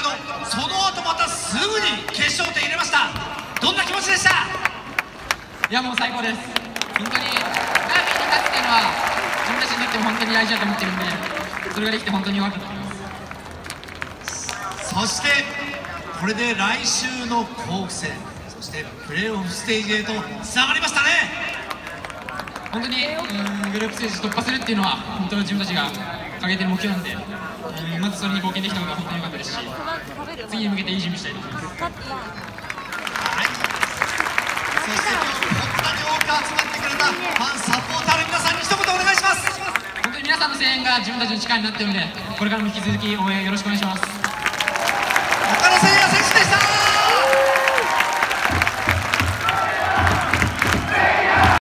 ど、その後またすぐに決勝点入れました。どんな気持ちでした？ いや、もう最高です。本当にダービーに勝つっていうのは自分たちにとっても本当に大事だと思ってるんで、それができて本当に良かったと思います。 そしてこれで来週の甲府戦、そしてプレーオフステージへとつながりましたね。 本当にグループステージ突破するっていうのは本当に自分たちが掲げてる目標なんで、まずそれに貢献できたことが本当に良かったですし、次に向けていい準備したいと思います。 はい、そして今日こんなに多く集まってくれたファンサポーターの皆さんに一言お願いします。 本当に皆さんの声援が自分たちの力になっているので、これからも引き続き応援よろしくお願いします。